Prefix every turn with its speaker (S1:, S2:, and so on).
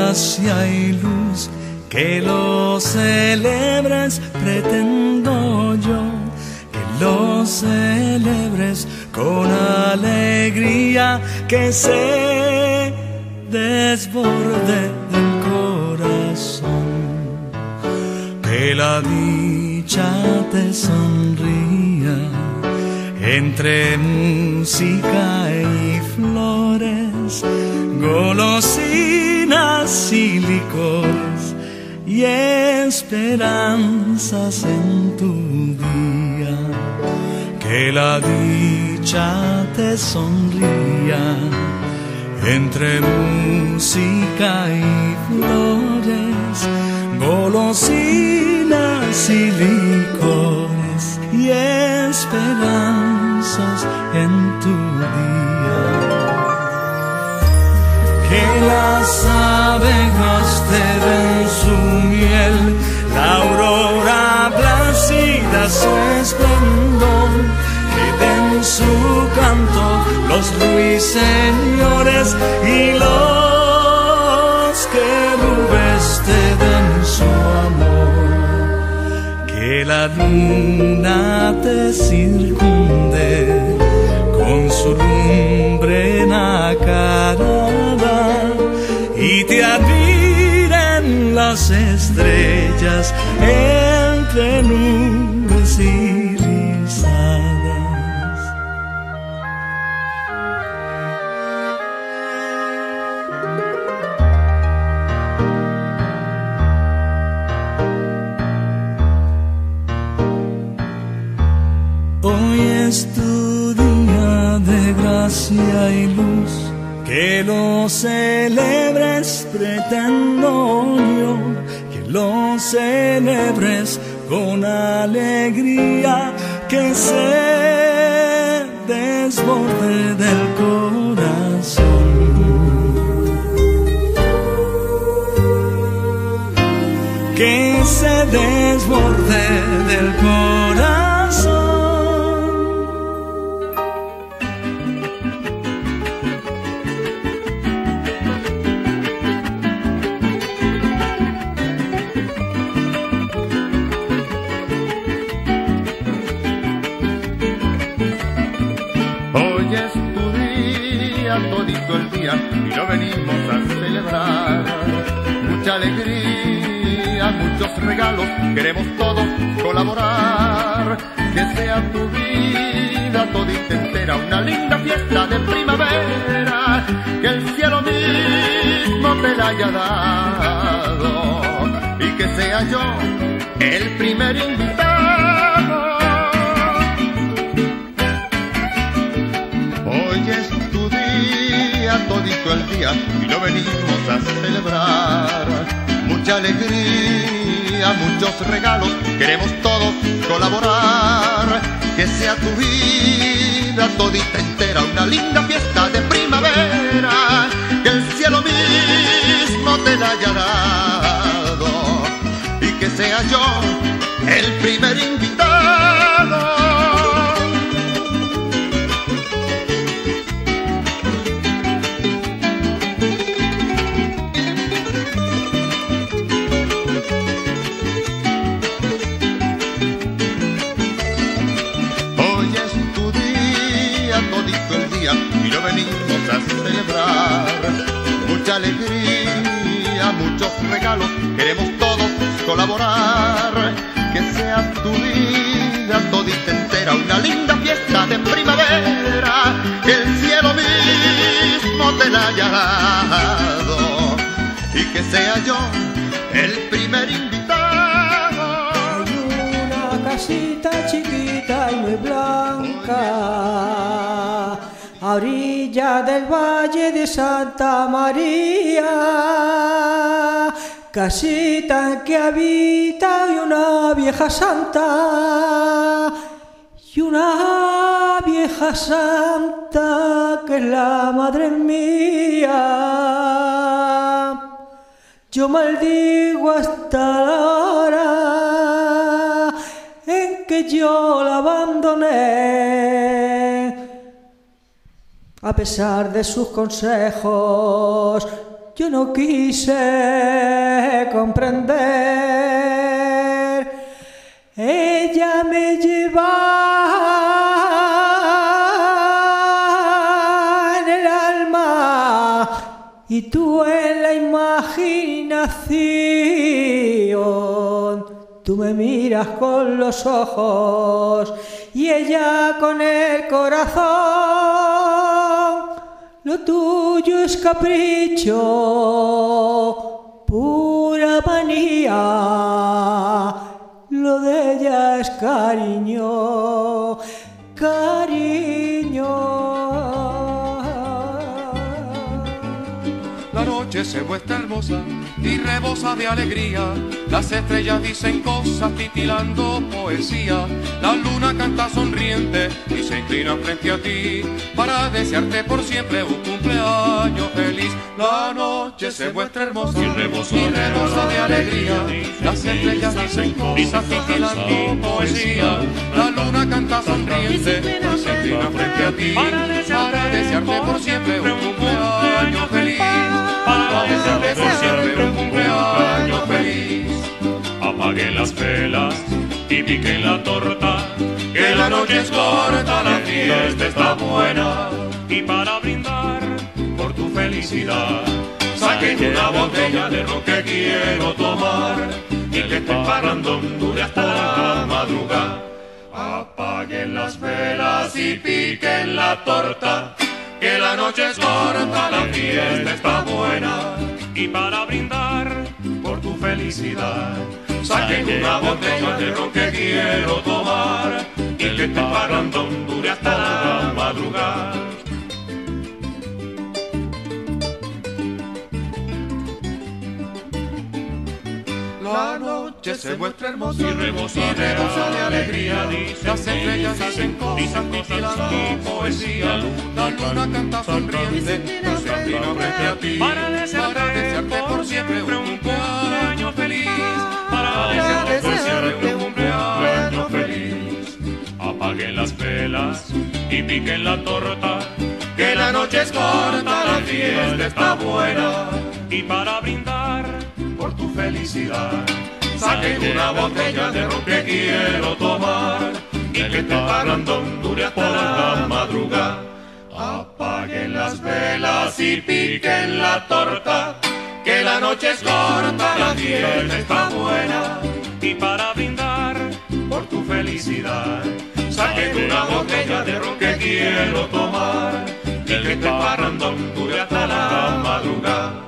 S1: gracia y luz, que lo celebres pretendo yo, que lo celebres con alegría, que se desborde del corazón, que la dicha te sonría entre música y flores, golosinas y licores y esperanzas en tu día, que la dicha te sonría entre música y flores, golosinas y licores y esperanzas en tu día. Que las abejas te den su miel, la aurora plácida su esplendor, que den su canto los ruiseñores y los querubes te den su amor, que la luna te circunde con su lumbre nacarada y te admiren las estrellas entre nubes irisadas. Hoy es tu día de gracia y luz, que lo celebres pretendo yo, que lo celebres con alegría, que se desborde del corazón, que se desborde del corazón.
S2: Todito el día y lo venimos a celebrar. Mucha alegría, muchos regalos, queremos todos colaborar. Que sea tu vida todita entera una linda fiesta de primavera, que el cielo mismo te la haya dado y que sea yo el primer invitado. Hoy es todito el día y lo venimos a celebrar. Mucha alegría, muchos regalos, queremos todos colaborar. Que sea tu vida todita entera una linda fiesta de primavera, que el cielo mismo te la haya dado y que sea yo el primer invitado. Y lo venimos a celebrar. Mucha alegría, muchos regalos, queremos todos colaborar. Que sea tu vida todita entera una linda fiesta de primavera, que el cielo mismo te la haya dado y que sea yo el primer invitado.
S3: Hay una casita chiquita y muy blanca a orilla del valle de Santa María, casita en que habita una vieja santa, y una vieja santa que es la madre mía. Yo maldigo hasta la hora en que yo la abandoné. A pesar de sus consejos, yo no quise comprender. Ella me lleva en el alma y tú en la imaginación. Tú me miras con los ojos y ella con el corazón. Lo tuyo es capricho, pura manía. Lo de ella es cariño, cariño.
S4: La noche se muestra hermosa y rebosa de alegría. Las estrellas dicen cosas titilando poesía. La luna canta sonriente y se inclina frente a ti para desearte por siempre un cumpleaños feliz. La noche se muestra hermosa y rebosa de alegría. Las estrellas dicen cosas titilando poesía. La luna canta sonriente y se inclina frente a ti para desearte por siempre un cumpleaños feliz. Para desearte por siempre un cumpleaños feliz.
S5: Apaguen las velas y piquen la torta,
S4: que la noche es corta, la fiesta está buena.
S5: y para brindar por tu felicidad,
S4: Saquen una botella de ron que quiero tomar y que este parrandón dure hasta la madrugada. Apaguen las velas y piquen la torta, que la noche es corta, la fiesta está buena.
S5: y para brindar por tu felicidad,
S4: Saquen una botella de ron que quiero tomar y que este parrandón dure hasta la madrugada. La noche se muestra hermosa y rebosa de alegría. Las estrellas dicen cosas titilando poesía. La luna canta sonriente y se inclina frente a ti
S5: para desearte
S4: por siempre un cumpleaños feliz.
S5: para
S4: Desearte por siempre un cumpleaños feliz.
S5: Apaguen las velas y piquen la torta,
S4: Que la noche es corta, la fiesta está buena.
S5: y para brindar
S4: Por tu felicidad, saquen una botella de ron que quiero tomar y que este parrandón dure hasta la madrugada. Apaguen las velas y piquen la torta, que la noche es corta, la fiesta está buena.
S5: y para brindar
S4: Por tu felicidad, saquen una botella de ron que quiero tomar y que este parrandón dure hasta la madrugada.